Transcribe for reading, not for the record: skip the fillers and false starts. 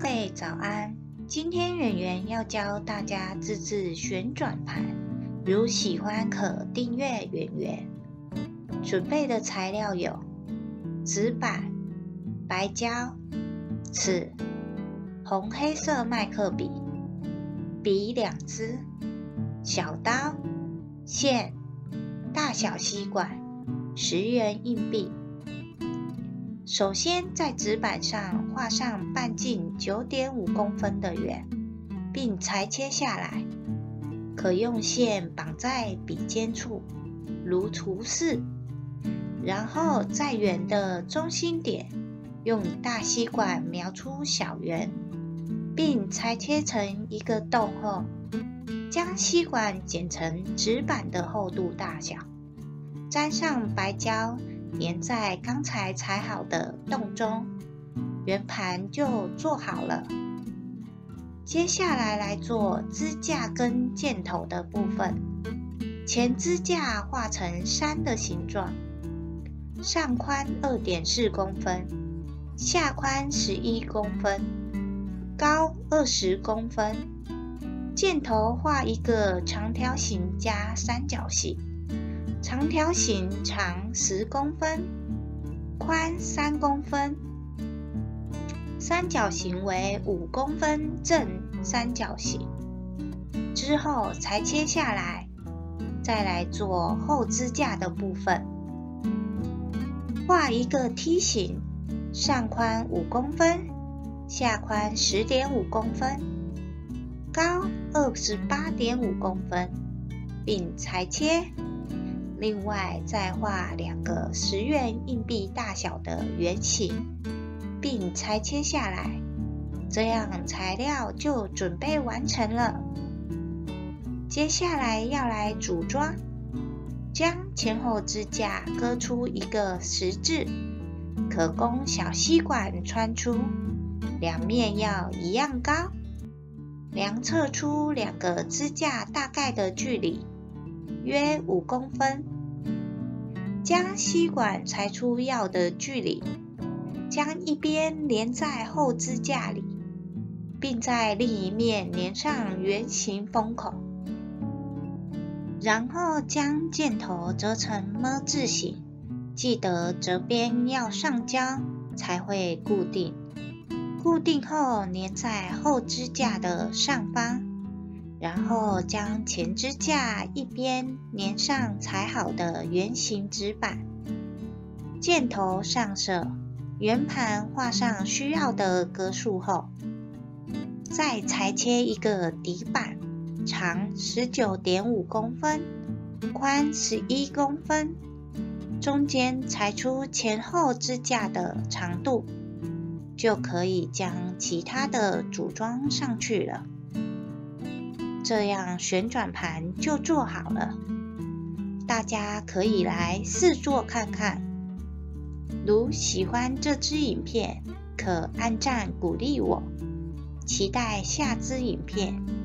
位早安，今天圆圆要教大家自制旋转盘，如喜欢可订阅圆圆。准备的材料有纸板、白胶、尺、红黑色麦克笔、笔2支、小刀、线、大小吸管、10元硬币。首先在纸板上画上半径 9.5 公分的圆，并裁切下来，可用线绑在笔尖处，如图示。然后在圆的中心点用大吸管描出小圆，并裁切成一个洞后，将吸管剪成纸板的厚度大小，沾上白胶，粘在刚才裁好的洞中，圆盘就做好了。接下来做支架跟箭头的部分，前支架画成山的形状，上宽 2.4 公分，下宽11公分，高20公分。箭头画一个长条形加三角形，长条形长10公分，宽3公分，三角形为5公分正三角形。之后裁切下来，再来做后支架的部分，画一个梯形，上宽5公分，下宽 10.5 公分，高 28.5 公分，并裁切。另外再画2个10元硬币大小的圆形，并裁切下来，这样材料就准备完成了。接下来要来组装，将前后支架割出一个十字，可供小吸管穿出，两面要一样高，量测出2个支架大概的距离，约5公分，将吸管裁出要的距离，将一边连在后支架里，并在另一面连上圆形封口，然后将箭头折成么字形，记得折边要上胶才会固定。固定后粘在后支架的上方，然后将前支架一边粘上裁好的圆形纸板，箭头上色，圆盘画上需要的格数后，再裁切一个底板，长 19.5 公分，宽11公分，中间裁出前后支架的长度，就可以将其他的组装上去了。这样旋转盘就做好了，大家可以来试做看看。如喜欢这支影片，可按赞鼓励我，期待下支影片。